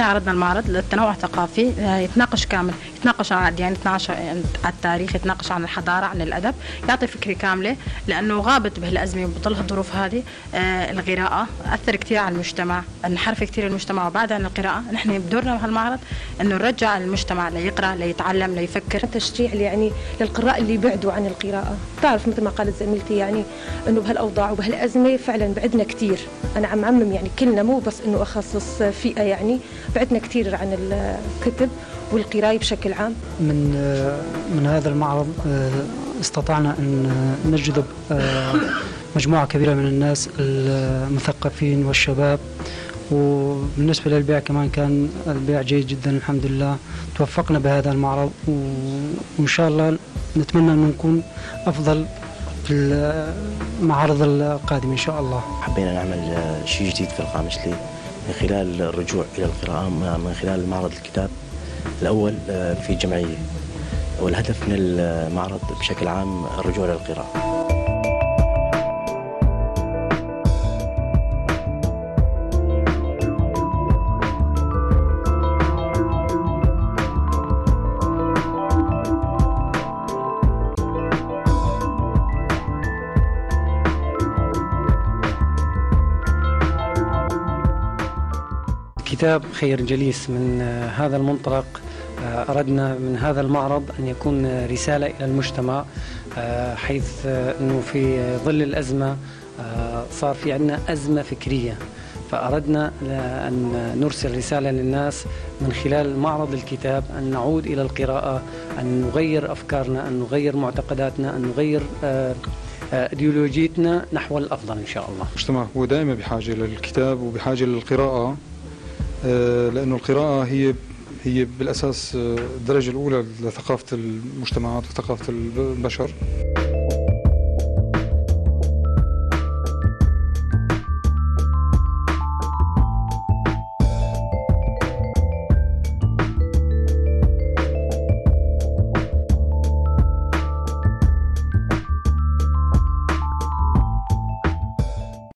احنا عرضنا المعرض للتنوع الثقافي، يتناقش كامل، يتناقش عن الأديان، يتناقش عن التاريخ، يتناقش عن الحضارة، عن الأدب، يعطي فكرة كاملة، لأنه غابت بهالأزمة وبظل الظروف هذه. القراءة أثر كثير على المجتمع، انحرف كثير المجتمع، وبعد عن القراءة نحن بدورنا بهالمعرض إنه نرجع المجتمع ليقرأ، ليتعلم، ليفكر. تشجيع يعني للقراء اللي بعدوا عن القراءة. تعرف مثل ما قالت زميلتي يعني إنه بهالأوضاع وبهالأزمة فعلا بعدنا كثير. أنا عم عمم يعني كلنا، مو بس إنه أخصص فئة، يعني بعدنا كثير عن الكتب والقراءة بشكل عام. من هذا المعرض استطعنا أن نجذب مجموعة كبيرة من الناس المثقفين والشباب، وبالنسبة للبيع كمان كان البيع جيد جدا الحمد لله. توفقنا بهذا المعرض، وإن شاء الله نتمنى أن نكون أفضل في المعارض القادمة إن شاء الله. حبينا نعمل شيء جديد في القامشلي من خلال الرجوع إلى القراءة، من خلال معرض الكتاب الأول في جمعية، والهدف من المعرض بشكل عام الرجوع إلى القراءة. كتاب خير جليس. من هذا المنطلق أردنا من هذا المعرض أن يكون رسالة إلى المجتمع، حيث أنه في ظل الأزمة صار في عندنا أزمة فكرية، فأردنا أن نرسل رسالة للناس من خلال معرض الكتاب، أن نعود إلى القراءة، أن نغير أفكارنا، أن نغير معتقداتنا، أن نغير إيديولوجيتنا نحو الأفضل إن شاء الله. المجتمع هو دائما بحاجة للكتاب وبحاجة للقراءة، لأنه القراءة هي بالأساس الدرجة الأولى لثقافة المجتمعات وثقافة البشر.